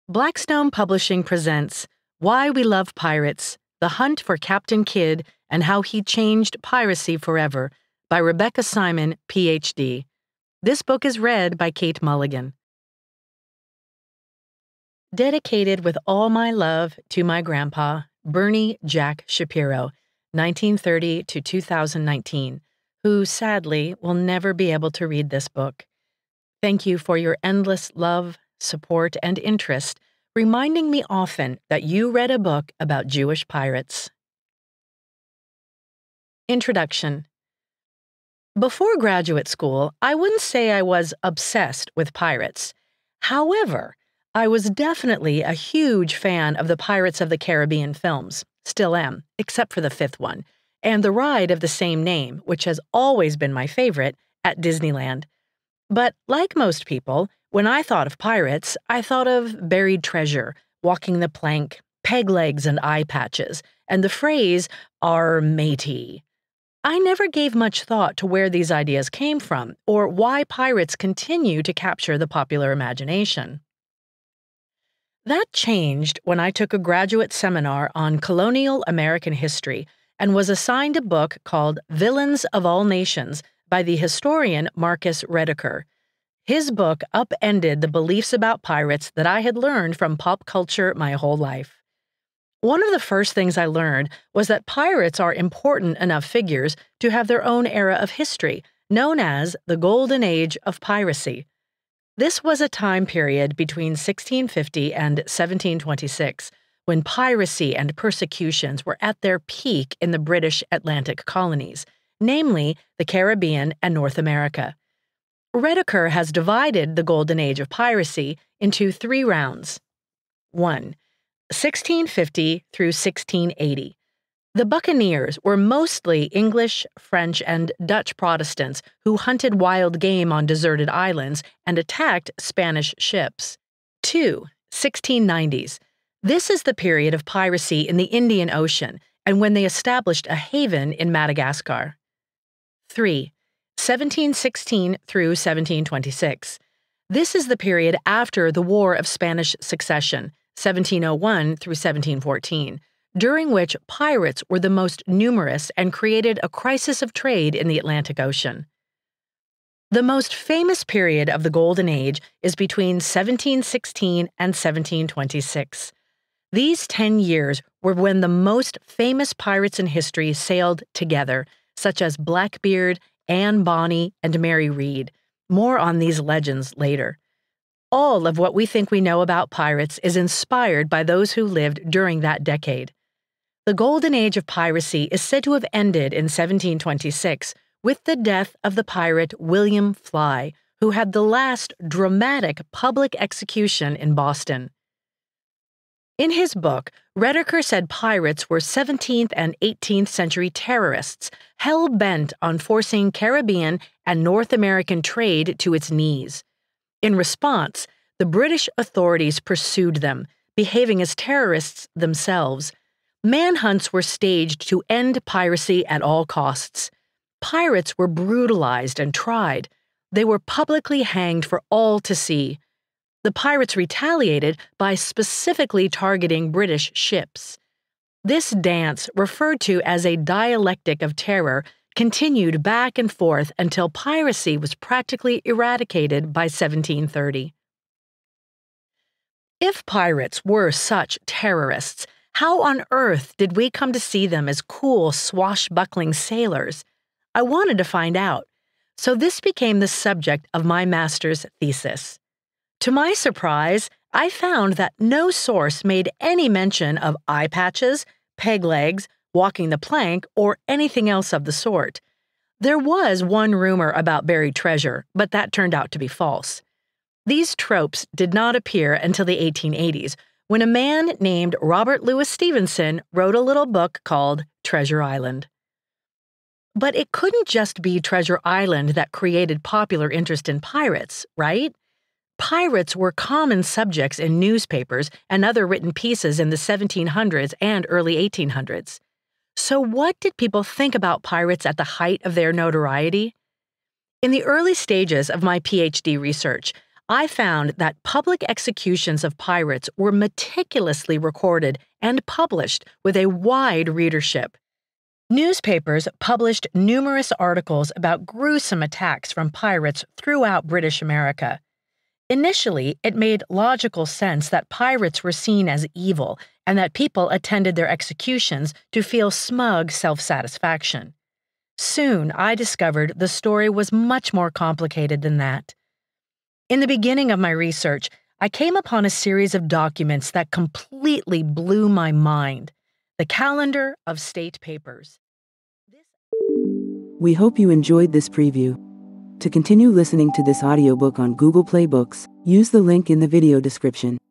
Blackstone Publishing presents Why We Love Pirates, The Hunt for Captain Kidd and How He Changed Piracy Forever by Rebecca Simon, Ph.D. This book is read by Kate Mulligan. Dedicated with all my love to my grandpa, Bernie Jack Shapiro, 1930 to 2019, who sadly will never be able to read this book. Thank you for your endless love, support, and interest, reminding me often that you read a book about Jewish pirates. Introduction. Before graduate school, I wouldn't say I was obsessed with pirates. However, I was definitely a huge fan of the Pirates of the Caribbean films, still am, except for the fifth one, and the ride of the same name, which has always been my favorite, at Disneyland. But like most people, when I thought of pirates, I thought of buried treasure, walking the plank, peg legs and eye patches, and the phrase, "our matey." I never gave much thought to where these ideas came from, or why pirates continue to capture the popular imagination. That changed when I took a graduate seminar on colonial American history and was assigned a book called Villains of All Nations by the historian Marcus Rediker. His book upended the beliefs about pirates that I had learned from pop culture my whole life. One of the first things I learned was that pirates are important enough figures to have their own era of history, known as the Golden Age of Piracy. This was a time period between 1650 and 1726, when piracy and persecutions were at their peak in the British Atlantic colonies, namely the Caribbean and North America. Rediker has divided the Golden Age of Piracy into three rounds. 1. 1650 through 1680. The buccaneers were mostly English, French, and Dutch Protestants who hunted wild game on deserted islands and attacked Spanish ships. 2. 1690s. This is the period of piracy in the Indian Ocean and when they established a haven in Madagascar. 3. 1716 through 1726. This is the period after the War of Spanish Succession, 1701 through 1714, during which pirates were the most numerous and created a crisis of trade in the Atlantic Ocean. The most famous period of the Golden Age is between 1716 and 1726. These 10 years were when the most famous pirates in history sailed together, such as Blackbeard, Anne Bonny, and Mary Read. More on these legends later. All of what we think we know about pirates is inspired by those who lived during that decade. The Golden Age of Piracy is said to have ended in 1726 with the death of the pirate William Fly, who had the last dramatic public execution in Boston. In his book, Rediker said pirates were 17th and 18th century terrorists hell-bent on forcing Caribbean and North American trade to its knees. In response, the British authorities pursued them, behaving as terrorists themselves. Manhunts were staged to end piracy at all costs. Pirates were brutalized and tried. They were publicly hanged for all to see. The pirates retaliated by specifically targeting British ships. This dance, referred to as a dialectic of terror, continued back and forth until piracy was practically eradicated by 1730. If pirates were such terrorists, how on earth did we come to see them as cool, swashbuckling sailors? I wanted to find out, so this became the subject of my master's thesis. To my surprise, I found that no source made any mention of eye patches, peg legs, walking the plank, or anything else of the sort. There was one rumor about buried treasure, but that turned out to be false. These tropes did not appear until the 1880s, when a man named Robert Louis Stevenson wrote a little book called Treasure Island. But it couldn't just be Treasure Island that created popular interest in pirates, right? Pirates were common subjects in newspapers and other written pieces in the 1700s and early 1800s. So what did people think about pirates at the height of their notoriety? In the early stages of my PhD research, I found that public executions of pirates were meticulously recorded and published with a wide readership. Newspapers published numerous articles about gruesome attacks from pirates throughout British America. Initially, it made logical sense that pirates were seen as evil and that people attended their executions to feel smug self-satisfaction. Soon, I discovered the story was much more complicated than that. In the beginning of my research, I came upon a series of documents that completely blew my mind: the Calendar of State Papers. We hope you enjoyed this preview. To continue listening to this audiobook on Google Play Books, use the link in the video description.